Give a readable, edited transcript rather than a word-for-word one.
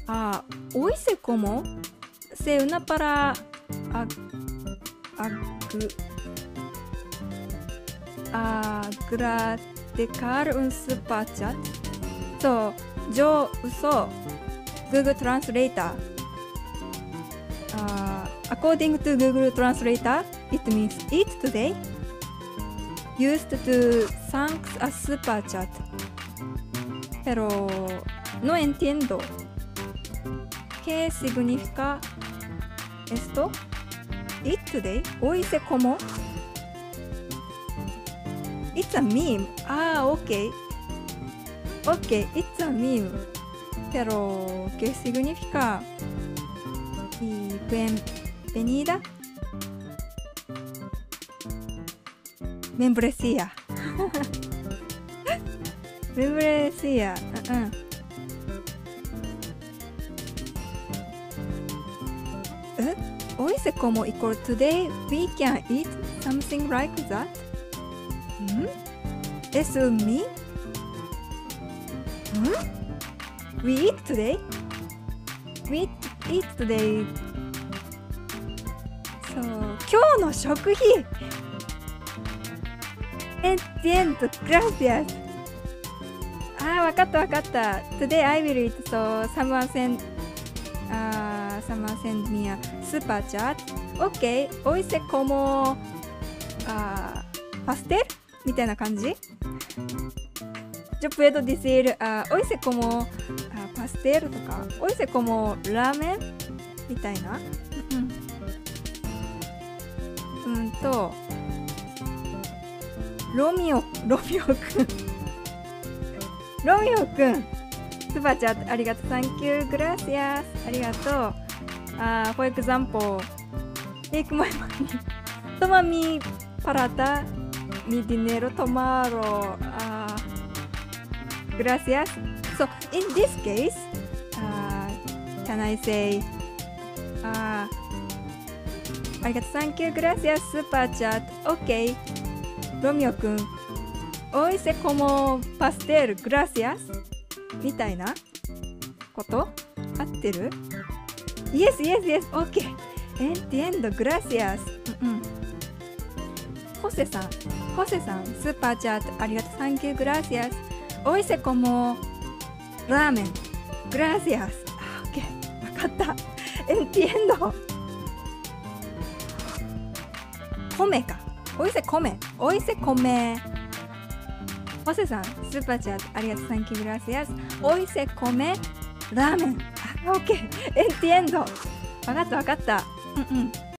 Ah, hoy se como se una para agradicar un super chat. So, yo uso Google Translator. According to Google Translator, it means eat today. Used to thank a super chat. Pero no entiendo. ¿Qué significa esto? Eat today? Hoy se como? It's a meme. Ah, okay. Okay, it's a meme. Pero, ¿qué significa? Y bienvenida. Membresía. Membresía. Hoy se como equal today we can eat something like that? Eso me? We eat today? We eat today. So, 今日の食費 Entiendo, gracias. Ah, わかったわかった。Today I will eat, so someone send me a super chat. Okay, hoy se como pastel? みたいな感じ Yo puedo decir, hoy se como pastel とか hoy se como ramen みたいなロミオくんスーパーチャットありがとう Thank you, gracias ありがとうfor example take my money toma mi plata mi dinero tomorrow gracias so in this case can I say ありがとう Thank you, gracias スーパーチャット OKロミオくん Hoy se como pastel, gracias みたいなこと合ってる Yes, yes, yes, OK Entiendo, gracias ホセさん、スーパーチャットありがとう Thank you, gracias Hoy se como ramen, gracias OK わかった Entiendo 米かHoy se come ホセさん、スーパーチャットありがとう Thank you, gracias Hoy se come ramen OK Entiendo わかった